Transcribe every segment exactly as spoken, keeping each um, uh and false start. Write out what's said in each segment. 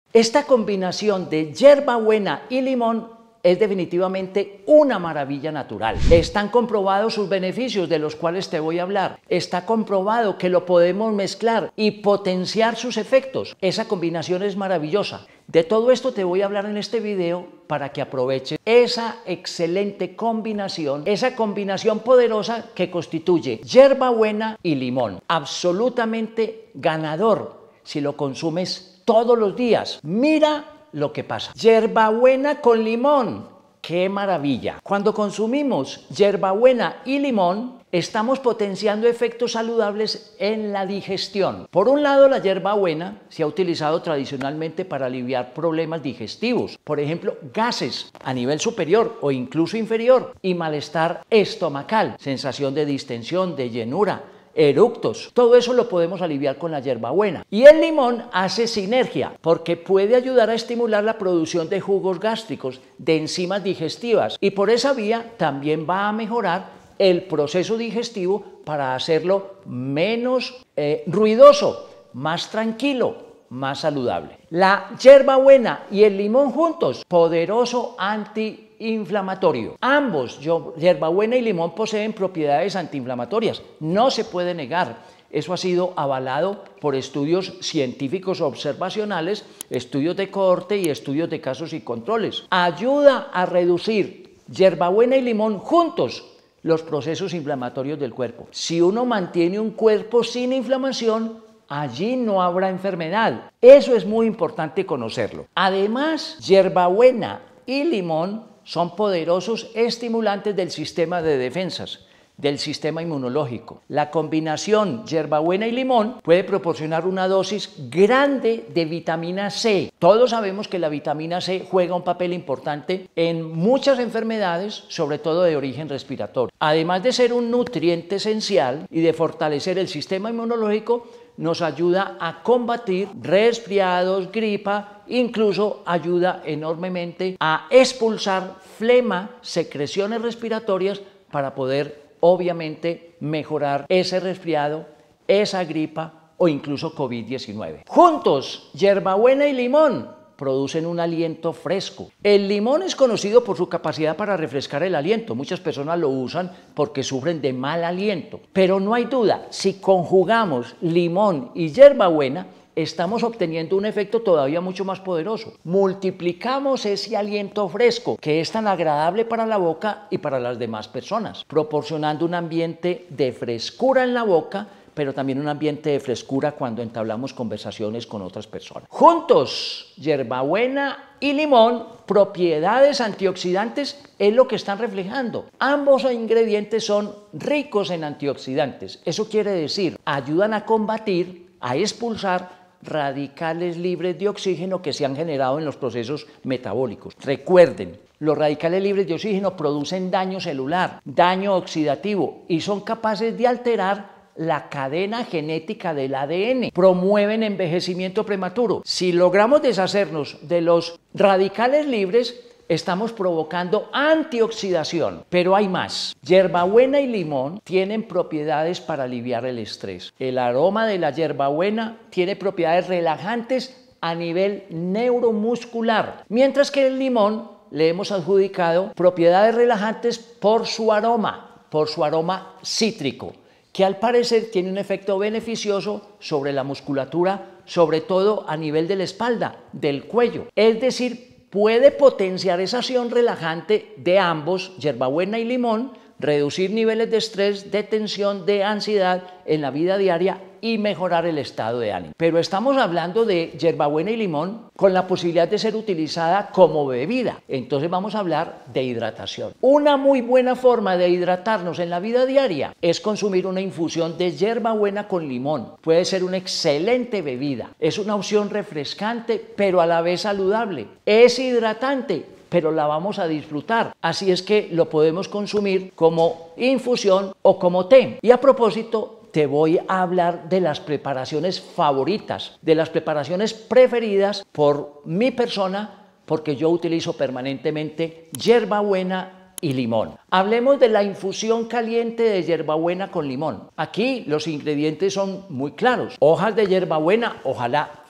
Esta combinación de hierbabuena y limón es definitivamente una maravilla natural. Están comprobados sus beneficios, de los cuales te voy a hablar. Está comprobado que lo podemos mezclar y potenciar sus efectos. Esa combinación es maravillosa. De todo esto te voy a hablar en este video para que aproveches esa excelente combinación, esa combinación poderosa que constituye hierbabuena y limón. Absolutamente ganador si lo consumes todos los días. Mira lo que pasa. Hierbabuena con limón, ¡qué maravilla! Cuando consumimos hierbabuena y limón, estamos potenciando efectos saludables en la digestión. Por un lado, la hierbabuena se ha utilizado tradicionalmente para aliviar problemas digestivos, por ejemplo, gases a nivel superior o incluso inferior, y malestar estomacal, sensación de distensión, de llenura, eructos. Todo eso lo podemos aliviar con la hierbabuena. Y el limón hace sinergia porque puede ayudar a estimular la producción de jugos gástricos, de enzimas digestivas, y por esa vía también va a mejorar el proceso digestivo para hacerlo menos eh, ruidoso, más tranquilo, más saludable. La hierbabuena y el limón juntos, poderoso antiinflamatorio. Ambos, hierbabuena y limón, poseen propiedades antiinflamatorias, no se puede negar. Eso ha sido avalado por estudios científicos observacionales, estudios de cohorte y estudios de casos y controles. Ayuda a reducir hierbabuena y limón juntos los procesos inflamatorios del cuerpo. Si uno mantiene un cuerpo sin inflamación, allí no habrá enfermedad. Eso es muy importante conocerlo. Además, hierbabuena y limón son poderosos estimulantes del sistema de defensas, del sistema inmunológico. La combinación hierbabuena y limón puede proporcionar una dosis grande de vitamina C. Todos sabemos que la vitamina C juega un papel importante en muchas enfermedades, sobre todo de origen respiratorio. Además de ser un nutriente esencial y de fortalecer el sistema inmunológico, nos ayuda a combatir resfriados, gripa, incluso ayuda enormemente a expulsar flema, secreciones respiratorias para poder obviamente mejorar ese resfriado, esa gripa o incluso COVID diecinueve. Juntos, hierbabuena y limón producen un aliento fresco. El limón es conocido por su capacidad para refrescar el aliento. Muchas personas lo usan porque sufren de mal aliento. Pero no hay duda, si conjugamos limón y hierbabuena, estamos obteniendo un efecto todavía mucho más poderoso. Multiplicamos ese aliento fresco que es tan agradable para la boca y para las demás personas, proporcionando un ambiente de frescura en la boca, pero también un ambiente de frescura cuando entablamos conversaciones con otras personas. Juntos, hierbabuena y limón, propiedades antioxidantes es lo que están reflejando. Ambos ingredientes son ricos en antioxidantes. Eso quiere decir, ayudan a combatir, a expulsar radicales libres de oxígeno que se han generado en los procesos metabólicos. Recuerden, los radicales libres de oxígeno producen daño celular, daño oxidativo y son capaces de alterar la cadena genética del A D N, promueven envejecimiento prematuro. Si logramos deshacernos de los radicales libres, estamos provocando antioxidación. Pero hay más. Hierbabuena y limón tienen propiedades para aliviar el estrés. El aroma de la hierbabuena tiene propiedades relajantes a nivel neuromuscular, mientras que el limón le hemos adjudicado propiedades relajantes por su aroma, por su aroma cítrico, que al parecer tiene un efecto beneficioso sobre la musculatura, sobre todo a nivel de la espalda, del cuello. Es decir, puede potenciar esa acción relajante de ambos, hierbabuena y limón, reducir niveles de estrés, de tensión, de ansiedad en la vida diaria y mejorar el estado de ánimo. Pero estamos hablando de hierbabuena y limón con la posibilidad de ser utilizada como bebida. Entonces vamos a hablar de hidratación. Una muy buena forma de hidratarnos en la vida diaria es consumir una infusión de hierbabuena con limón. Puede ser una excelente bebida. Es una opción refrescante, pero a la vez saludable. Es hidratante, pero la vamos a disfrutar. Así es que lo podemos consumir como infusión o como té. Y a propósito, te voy a hablar de las preparaciones favoritas, de las preparaciones preferidas por mi persona, porque yo utilizo permanentemente hierbabuena y limón. Hablemos de la infusión caliente de hierbabuena con limón. Aquí los ingredientes son muy claros. Hojas de hierbabuena, ojalá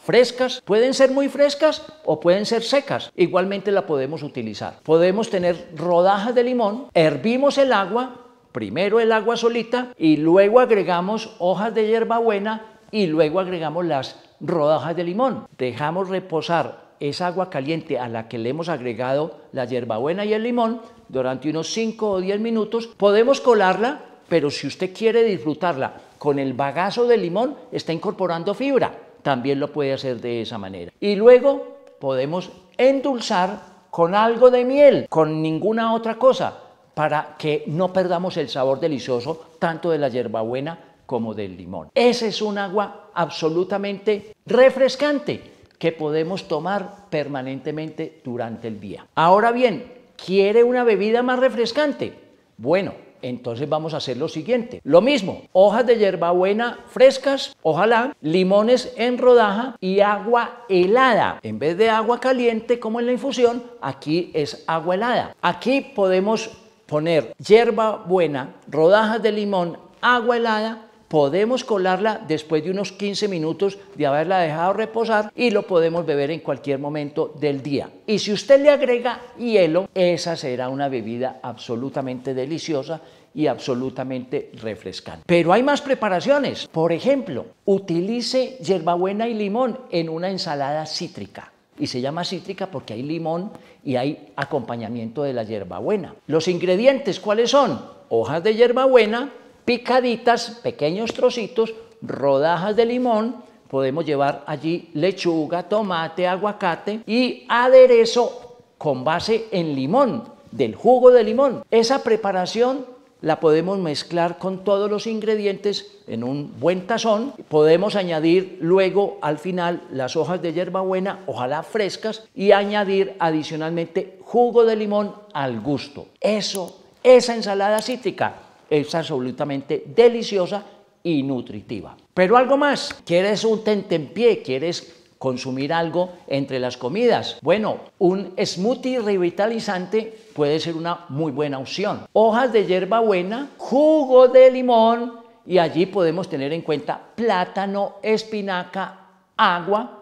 frescas, pueden ser muy frescas o pueden ser secas, igualmente la podemos utilizar. Podemos tener rodajas de limón, hervimos el agua, primero el agua solita y luego agregamos hojas de hierbabuena y luego agregamos las rodajas de limón. Dejamos reposar esa agua caliente a la que le hemos agregado la hierbabuena y el limón durante unos cinco o diez minutos. Podemos colarla, pero si usted quiere disfrutarla con el bagazo de limón, está incorporando fibra. También lo puede hacer de esa manera. Y luego podemos endulzar con algo de miel, con ninguna otra cosa, para que no perdamos el sabor delicioso tanto de la hierbabuena como del limón. Ese es un agua absolutamente refrescante que podemos tomar permanentemente durante el día. Ahora bien, ¿quiere una bebida más refrescante? Bueno, entonces vamos a hacer lo siguiente. Lo mismo, hojas de hierbabuena frescas, ojalá, limones en rodaja y agua helada. En vez de agua caliente como en la infusión, aquí es agua helada. Aquí podemos poner hierbabuena, rodajas de limón, agua helada. Podemos colarla después de unos quince minutos de haberla dejado reposar y lo podemos beber en cualquier momento del día. Y si usted le agrega hielo, esa será una bebida absolutamente deliciosa y absolutamente refrescante. Pero hay más preparaciones. Por ejemplo, utilice hierbabuena y limón en una ensalada cítrica. Y se llama cítrica porque hay limón y hay acompañamiento de la hierbabuena. Los ingredientes, ¿cuáles son? Hojas de hierbabuena picaditas, pequeños trocitos, rodajas de limón, podemos llevar allí lechuga, tomate, aguacate y aderezo con base en limón, del jugo de limón. Esa preparación la podemos mezclar con todos los ingredientes en un buen tazón. Podemos añadir luego al final las hojas de hierbabuena, ojalá frescas, y añadir adicionalmente jugo de limón al gusto. Eso, esa ensalada cítrica es absolutamente deliciosa y nutritiva. Pero algo más, ¿quieres un tentempié? ¿Quieres consumir algo entre las comidas? Bueno, un smoothie revitalizante puede ser una muy buena opción. Hojas de hierbabuena, jugo de limón y allí podemos tener en cuenta plátano, espinaca, agua.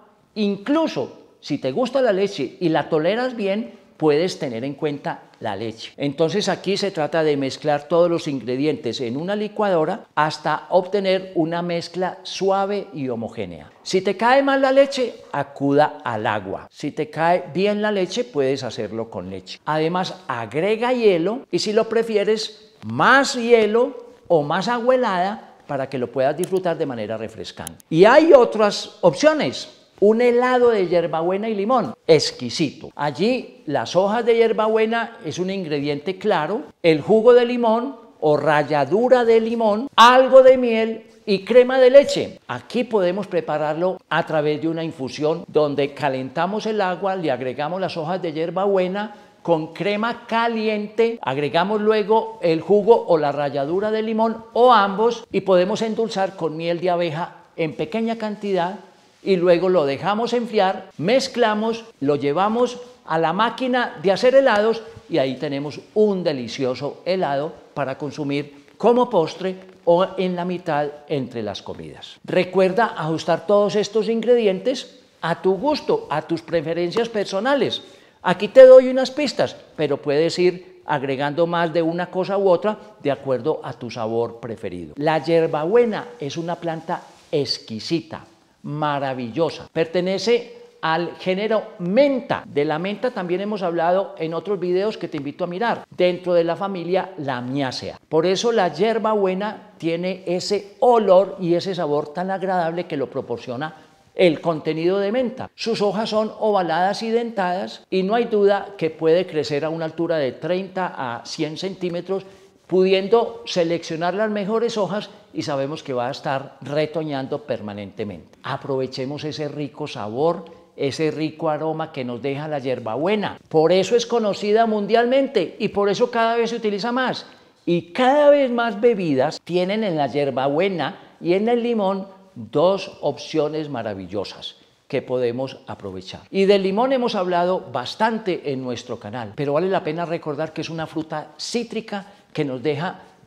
Incluso si te gusta la leche y la toleras bien, puedes tener en cuenta la leche. Entonces aquí se trata de mezclar todos los ingredientes en una licuadora hasta obtener una mezcla suave y homogénea. Si te cae mal la leche, acuda al agua. Si te cae bien la leche, puedes hacerlo con leche. Además, agrega hielo y si lo prefieres, más hielo o más agua helada para que lo puedas disfrutar de manera refrescante. Y hay otras opciones. Un helado de hierbabuena y limón, exquisito. Allí las hojas de hierbabuena es un ingrediente claro, el jugo de limón o ralladura de limón, algo de miel y crema de leche. Aquí podemos prepararlo a través de una infusión donde calentamos el agua, le agregamos las hojas de hierbabuena con crema caliente, agregamos luego el jugo o la ralladura de limón o ambos y podemos endulzar con miel de abeja en pequeña cantidad. Y luego lo dejamos enfriar, mezclamos, lo llevamos a la máquina de hacer helados y ahí tenemos un delicioso helado para consumir como postre o en la mitad entre las comidas. Recuerda ajustar todos estos ingredientes a tu gusto, a tus preferencias personales. Aquí te doy unas pistas, pero puedes ir agregando más de una cosa u otra de acuerdo a tu sabor preferido. La hierbabuena es una planta exquisita, maravillosa. Pertenece al género menta. De la menta también hemos hablado en otros videos que te invito a mirar, dentro de la familia Lamiaceae. Por eso la hierbabuena tiene ese olor y ese sabor tan agradable que lo proporciona el contenido de menta. Sus hojas son ovaladas y dentadas y no hay duda que puede crecer a una altura de treinta a cien centímetros, pudiendo seleccionar las mejores hojas y sabemos que va a estar retoñando permanentemente. Aprovechemos ese rico sabor, ese rico aroma que nos deja la hierbabuena. Por eso es conocida mundialmente y por eso cada vez se utiliza más. Y cada vez más bebidas tienen en la hierbabuena y en el limón dos opciones maravillosas que podemos aprovechar. Y del limón hemos hablado bastante en nuestro canal, pero vale la pena recordar que es una fruta cítrica que nos deja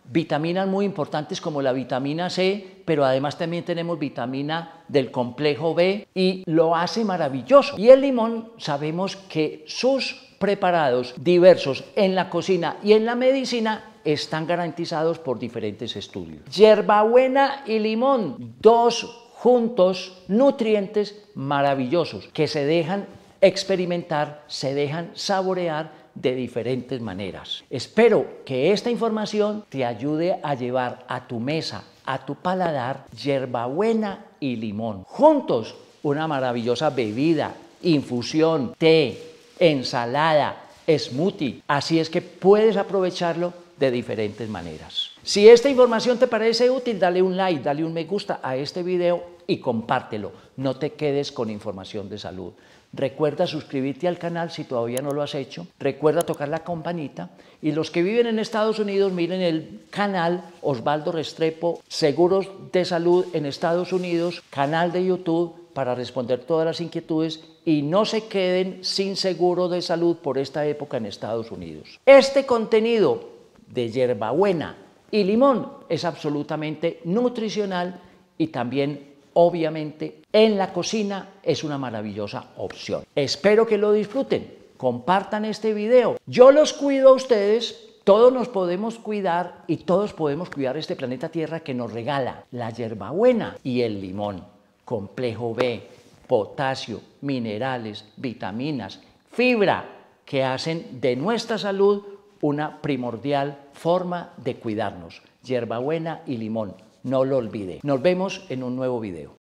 vitaminas muy importantes como la vitamina C, pero además también tenemos vitamina del complejo B y lo hace maravilloso. Y el limón, sabemos que sus preparados diversos en la cocina y en la medicina están garantizados por diferentes estudios. Hierbabuena y limón, dos juntos nutrientes maravillosos que se dejan experimentar, se dejan saborear de diferentes maneras. Espero que esta información te ayude a llevar a tu mesa, a tu paladar, hierbabuena y limón. Juntos, una maravillosa bebida, infusión, té, ensalada, smoothie. Así es que puedes aprovecharlo de diferentes maneras. Si esta información te parece útil, dale un like, dale un me gusta a este video y compártelo. No te quedes con información de salud. Recuerda suscribirte al canal si todavía no lo has hecho. Recuerda tocar la campanita. Y los que viven en Estados Unidos, miren el canal Osvaldo Restrepo, Seguros de Salud en Estados Unidos, canal de YouTube para responder todas las inquietudes y no se queden sin seguro de salud por esta época en Estados Unidos. Este contenido de hierbabuena y limón es absolutamente nutricional y también obviamente en la cocina es una maravillosa opción. Espero que lo disfruten, compartan este video. Yo los cuido a ustedes, todos nos podemos cuidar y todos podemos cuidar este planeta Tierra que nos regala la hierbabuena y el limón. Complejo B, potasio, minerales, vitaminas, fibra que hacen de nuestra salud una primordial forma de cuidarnos. Hierbabuena y limón, no lo olvide. Nos vemos en un nuevo video.